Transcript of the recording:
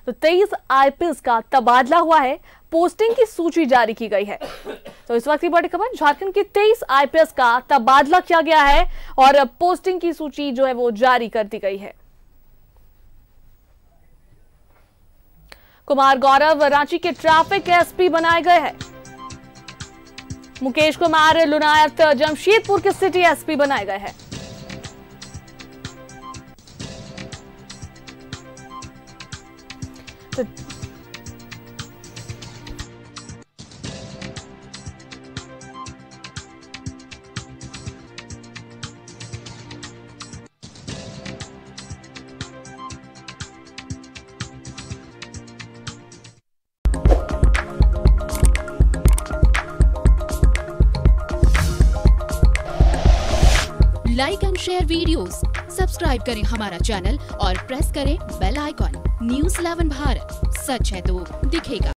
तो 23 आईपीएस का तबादला हुआ है, पोस्टिंग की सूची जारी की गई है। तो इस वक्त की बड़ी खबर, झारखंड के 23 आईपीएस का तबादला किया गया है और पोस्टिंग की सूची जो है वो जारी कर दी गई है। कुमार गौरव रांची के ट्रैफिक एसपी बनाए गए हैं। मुकेश कुमार लुनायत जमशेदपुर के सिटी एसपी बनाए गए हैं। तो like and share videos, subscribe करें हमारा चैनल और प्रेस करें बेल आइकॉन। न्यूज़ 11 भारत, सच है तो दिखेगा।